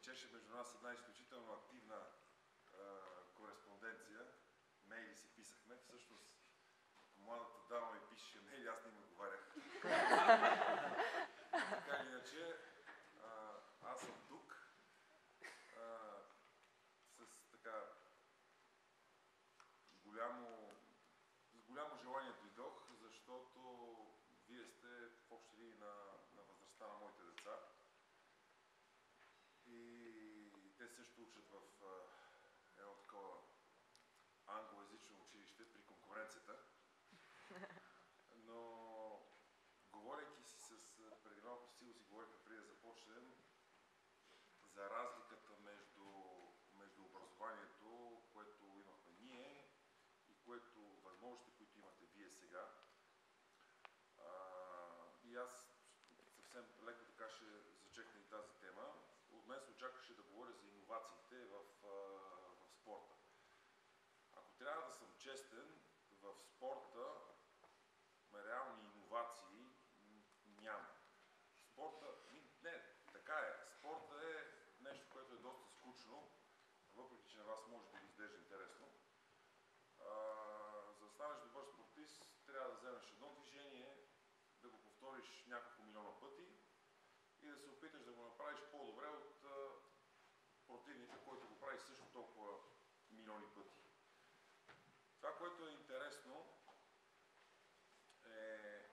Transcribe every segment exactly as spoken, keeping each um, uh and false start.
течеше между нас една изключително активна а, кореспонденция. Мейли си писахме. Всъщност, младата дама ми пишеше мейли, аз не им отговарях. Така или иначе, а, аз съм тук а, с така голямо, с голямо желание дойдох, защото вие сте в общи линии на, на възрастта на моите деца. И те също учат в а, едно такова англоязично училище при конкуренцията. Но говорейки си с, преди малко с Сило си говорихме преди да започнем, за разликата между, между образованието, което имахме ние и което, възможностите, които имате вие сега. А, и аз съвсем леко така ще зачекна и тази тема. От мен се очакваше да говоря за иновациите в, в спорта. Ако трябва да съм честен, в спорта реални иновации няма. Спорта, не, така е. Спорта е нещо, което е доста скучно, въпреки че на вас може да ви изглежда интересно. А, за да станеш добър спортист, трябва да вземеш едно движение, да го повториш няколко милиона пъти и да се опиташ да го направиш по-добре от а, противника, който го прави също толкова милиони пъти. Това, което е интересно, е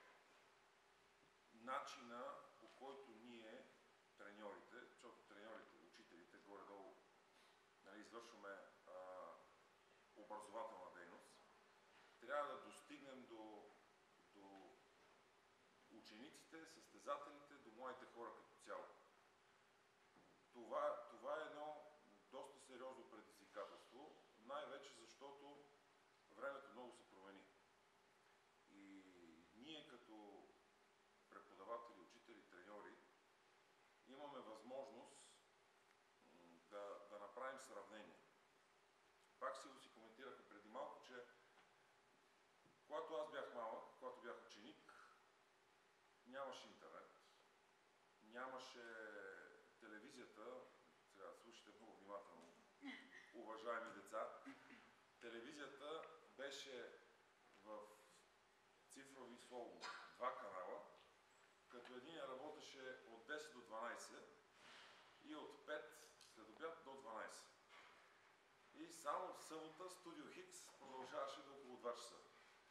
начина, по който ние, треньорите, защото треньорите, учителите, горе-долу, нали, извършваме а, образователна дейност, трябва да достигнем до, до учениците, състезателите, до младите хора като цяло. Това, това е едно доста сериозно предизвикателство, най-вече защото времето много се промени. И ние като преподаватели, учители, треньори имаме възможност да, да направим сравнение. Пак си го си коментирахме преди малко, че когато аз бях малък, когато бях ученик, нямаше интернет, нямаше телевизията, сега слушайте много внимателно, уважаеми деца, телевизията беше в цифрови слово два канала, като един работеше от десет до дванайсет и от пет следобед до дванайсет. И само в събота Студио Хикс продължаваше до около два часа.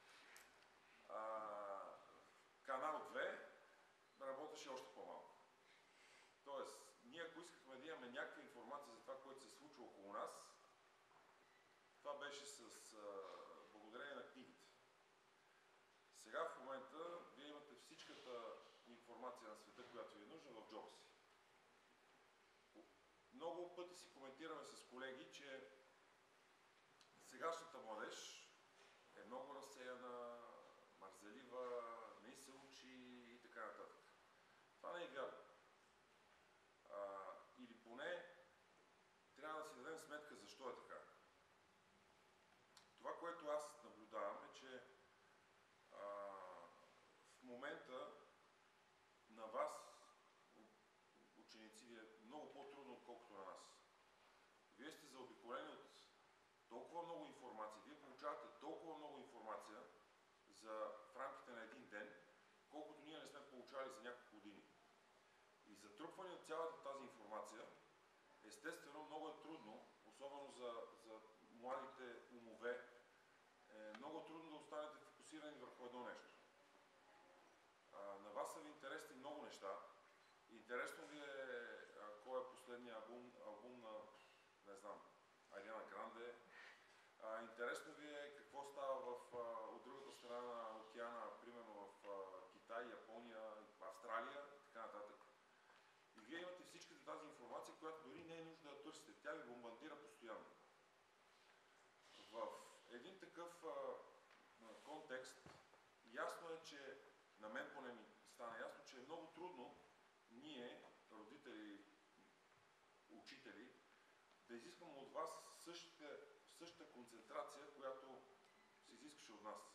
А, канал две работеше още по-малко. Тоест, ние ако искахме да имаме някаква информация за това, което се случва около нас, това беше с а, благодарение на книгите. Сега в момента вие имате всичката информация на света, която ви е нужна в джоба си. Много пъти си коментираме с колеги, че сегашната младеж е много разсеяна, мързелива, не се учи и така нататък. Това не е вярно. А, или поне трябва да си дадем сметка защо е така. Това, което аз наблюдавам е, че а, в момента на вас, ученици, ви е много по-трудно, отколкото на нас. Вие сте заобиколени от толкова много информация, вие получавате толкова много информация за, в рамките на един ден, колкото ние не сме получали за няколко години. И затрупване от цялата тази информация, естествено, много е трудно, особено за, за младите умове, е много трудно да останете фокусирани върху едно нещо. А, на вас са ви интересни много неща. Интересно ви е а, кой е последния албум, албум на, не знам, Ариана Гранде. А, интересно ви е какво става в, а, от другата страна на океана, примерно в а, Китай, Япония, Австралия и така нататък. И вие имате всичката тази информация, която дори не е нужда да търсите. Тя ви бомбардира постоянно. В един такъв а, контекст ясно е, че на мен поне ми стана ясно, че е много трудно ние, родители, учители, да изискаме от вас същата, същата концентрация, която се изискаше от нас.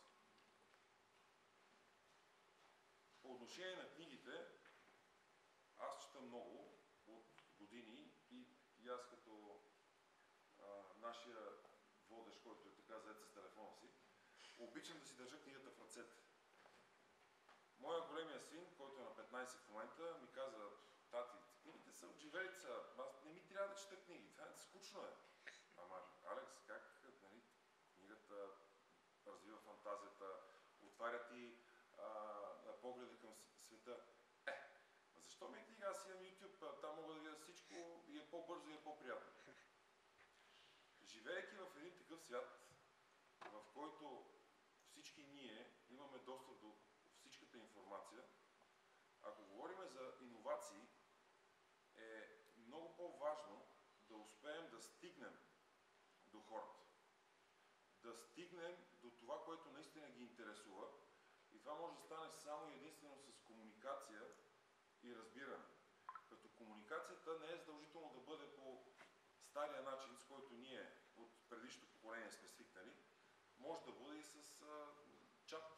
По отношение на книгите, аз чета много от години и и аз като а, нашия водещ, който е така зает с телефона си, обичам да си държа книгата в ръцете. Моя големия син, който е на петнайсет в момента, ми каза: тати, книгите са от живелица, аз не ми трябва да чета книги, това е скучно е. Ама, Алекс, как, нали, книгата развива фантазията, отваря ти а, погледа към света. Е, защо ми е книга? Аз имам YouTube, там мога да видя всичко и е по-бързо и е по-приятно. Живеейки в един такъв свят, в който всички ние имаме достъп до всичката информация, ако говорим за иновации, е много по-важно да успеем да стигнем до хората. Да стигнем до това, което наистина ги интересува, и това може да стане само и единствено с комуникация и разбиране. Като комуникацията не е задължително да бъде по стария начин, с който ние от предишното поколение сме свикнали, може да бъде и с а, чат.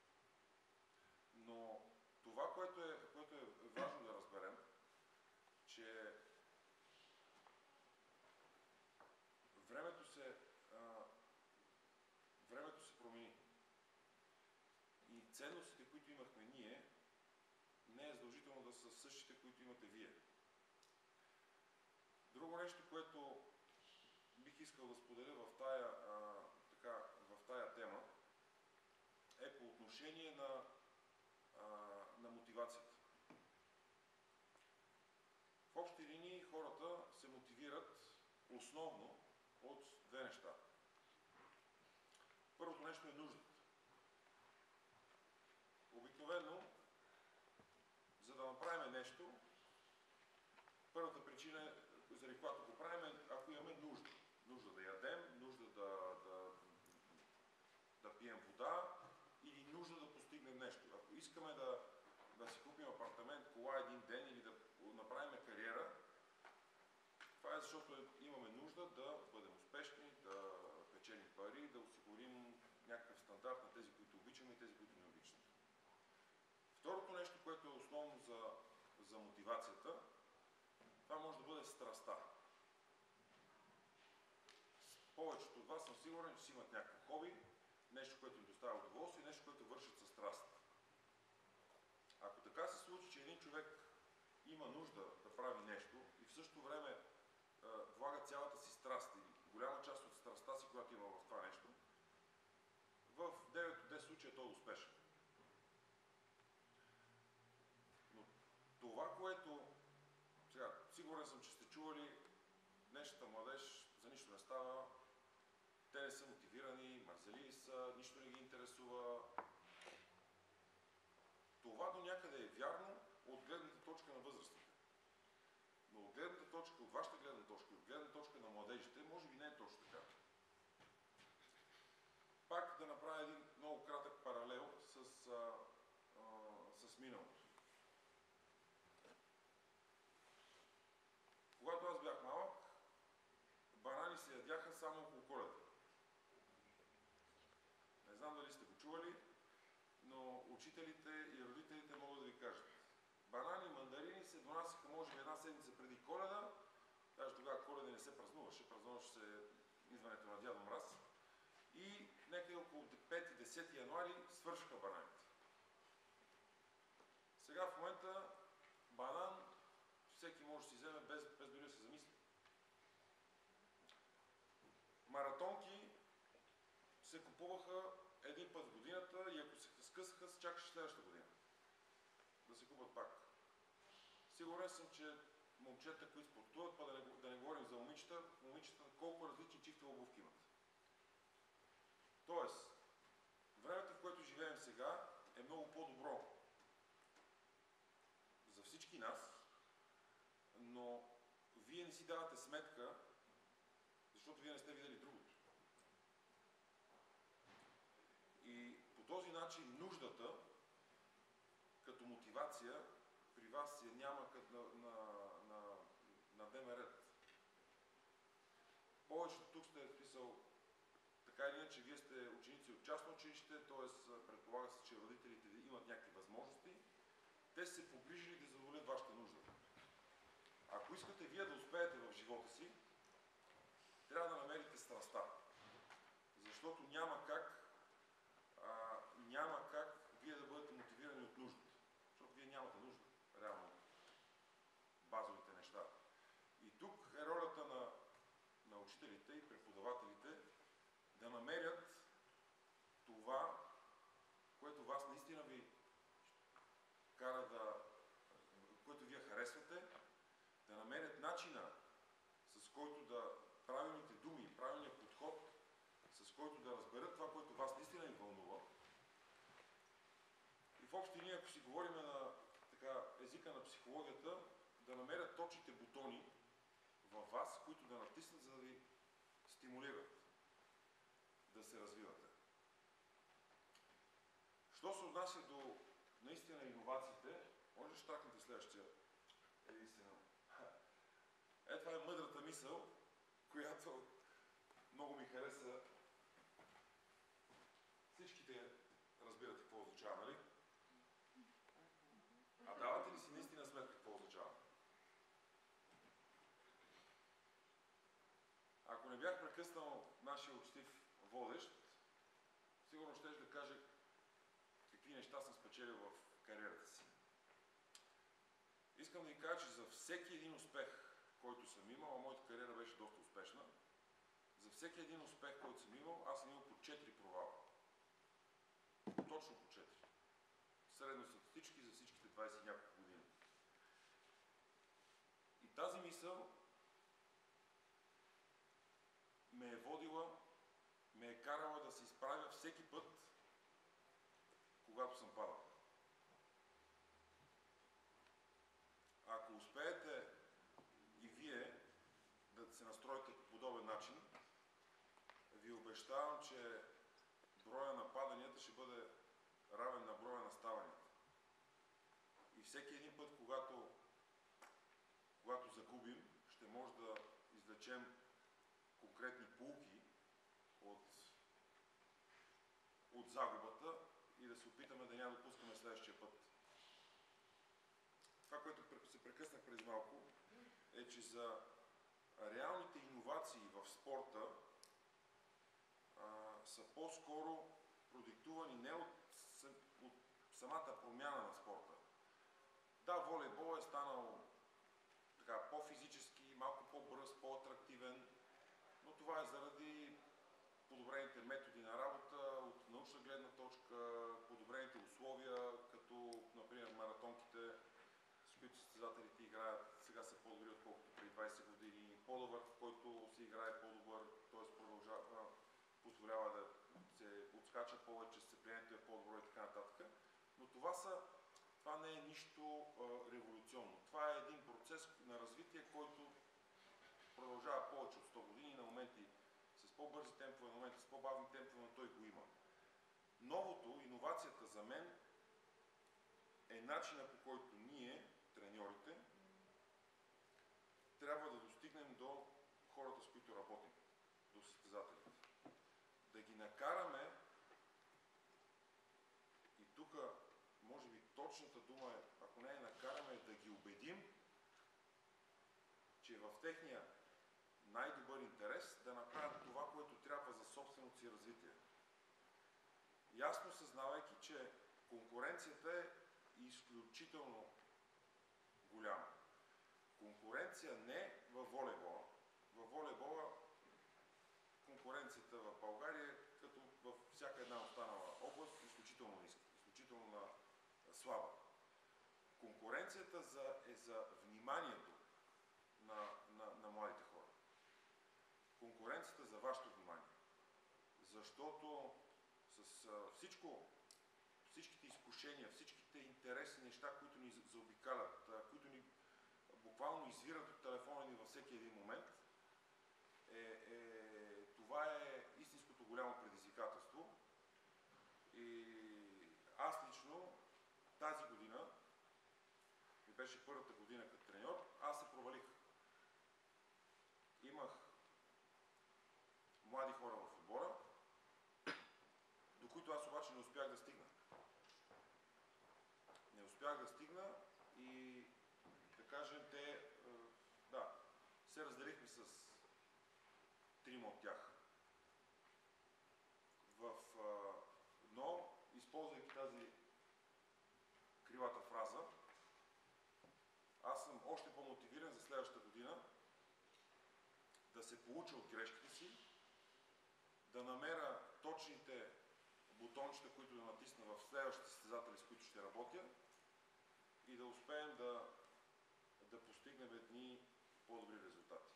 Но това, което е, което е важно да разберем, че времето се, а, времето се промени. И ценностите, които имахме ние, не е задължително да са същите, които имате вие. Друго нещо, което бих искал да споделя в тая, а, така, в тая тема, е по отношение на, а, на мотивацията. В общи линии хората се мотивират основно от две неща. Първото нещо е нуждата. Обикновено, за да направим нещо, първата причина е, заради която го правим, е ако имаме нужда. Нужда да ядем, нужда да, да, да пием вода или нужда да постигнем нещо. Ако искаме да, да си купим апартамент, кола един ден или да направим кариера, това е защото имаме нужда да бъдем успешни, да печелим пари, да осигурим някакъв стандарт на тези, които обичаме и тези, които не обичаме. Второто нещо, което е основно за, за мотивацията, това може да бъде страстта. Повечето от вас съм сигурен, че си имат някакво хоби, нещо, което им доставя удоволствие, нещо, което вършат със страст. Ако така се случи, че един човек има нужда да прави нещо и в същото време е, влага цялата си страст и голяма част от страстта си, която има в това нещо, в девет от десет случая той е успешен. Но това, което... Сега, сигурен съм, че сте чували, днешната младеж за нищо не става, те не са мотивирани, мързели са, нищо не ги интересува. Това до някъде е вярно от гледната точка на възрастите. Но от гледната точка, от вашата гледна точка, от гледна точка на младежите, може би не е точно така. Пак да направя един много кратък паралел с, а, а, с миналото. Когато аз бях малък, банани се ядяха само около Коледа. Не знам дали сте го чували, но учителите и родителите могат да ви кажат. Банани, мандарини се донасяха може би една седмица преди Коледа, даже тогава Коледа не се празнуваше, празнуваше се идването на Дядо Мраз. И някъде около пети-десети януари свършиха бананите. Сега в момента банан всеки може да си вземе без, без дори да се замисли. Маратонки се купуваха един път в годината и ако се скъсаха, се чакаше следващата година да се купат пак. Сигурен съм, че момчета, които спортуват, па да не, да не говорим за момичета, момичета колко различни чифти обувки имат. Тоест, времето, в което живеем сега, е много по-добро за всички нас, но вие не си давате сметка, защото вие не сте видели другото. И по този начин нуждата, като мотивация, при вас я няма като на, на, на, на дневен ред. Повечето тук сте писал така или иначе, вие сте ученици от частно училище, т.е. предполага се, че родителите ви имат някакви възможности. Те са се погрижили да задоволят вашата нужда. Ако искате вие да успеете в живота си, трябва да намерите страстта. Защото няма как, а, няма как вие да бъдете мотивирани от нуждата. Защото вие нямате нужда, реално, базовите неща. И тук е ролята на, на учителите и преподавателите да намерят това, което вас наистина ви кара да, което вие харесвате, да намерят начина, с който да правилните думи, правилният подход, с който да разберат това, което вас наистина ви вълнува. И в общи линии, ако си говорим на така, езика на психологията, да намерят точните бутони във вас, които да натиснат, за да ви стимулират да се развивате. Що се отнася до наистина иновациите, може да щакнете следващия единствено. Е, това е мъдрата мисъл, която много ми хареса. Всичките разбирате какво означава, нали? А давате ли си наистина сметка какво означава? Ако не бях прекъснал нашия учтив водещ, сигурно ще да каже какви неща съм спечелил в кариерата си. Искам да ви кажа, че за всеки един успех, който съм имал, а моята кариера беше доста успешна, за всеки един успех, който съм имал, аз съм имал по четири провала. Точно по четири. Средностатистически за всичките двайсет и няколко години. И тази мисъл ме е водила, ме е карала да се изправя всеки път, когато съм падал. Ако успеете и вие да се настроите по подобен начин, ви обещавам, че броя на паданията ще бъде равен на броя на ставанията. И всеки един път, когато, когато загубим, ще може да извлечем конкретни поуки от, от загубата и да се опитаме да няма допускаме следващия път. Това, което се прекъснах преди малко, е, че за реалните иновации в спорта а, са по-скоро продиктувани не от, от самата промяна на спорта. Да, волейбол е станал така по-физически, малко по-бърз, по-атрактивен, но това е заради подобрените методи на работа, от научна гледна точка, подобрените условия, като, например, маратонките, с които състезателите играят, сега са по-добри, отколкото преди двайсет години. По-добър, в който се играе по-добър, т.е. продължава, позволява да се отскача повече, сцеплението е по-добро и така нататък. Но това, са, това не е нищо а, революционно. Това е един процес на развитие, който продължава повече от сто години, на моменти с по-бързи темпове, на моменти с по-бавни темпове, но той го има. Новото, иновацията за мен е начина, по който ние, треньорите, трябва да достигнем до хората, с които работим, до състезателите. Да ги накараме, и тук, може би, точната дума е, ако не е накараме, да ги убедим, че в техния най-добър интерес да направят това, което трябва за собственото си развитие. Ясно съзнавайки, че конкуренцията е изключително голяма. Конкуренция не във волейбола. Във волейбола конкуренцията в България, като във всяка една останала област, изключително ниска, изключително слаба. Конкуренцията за, е за вниманието на, на, на младите хора. Конкуренцията за вашето внимание. Защото с а, всичко, всичките изкушения, всичките интересни неща, които ни заобикалят, а, които ни буквално извират от телефона ни във всеки един момент, е, е, това е истинското голямо предизвикателство. И аз лично тази година, ми беше първата година като треньор, аз се провалих. Имах млади хора в отбора, до които аз обаче не успях да стигна. Не успях да стигна и, да кажем, те се разделихме с трима от тях. В а, но, използвайки тази кривата фраза, аз съм още по-мотивиран за следващата година да се получа от грешките си, да намеря точните бутончета, които да натисна в следващите състезатели, с които ще работя, и да успеем да, да постигнем едни по-добри резултати.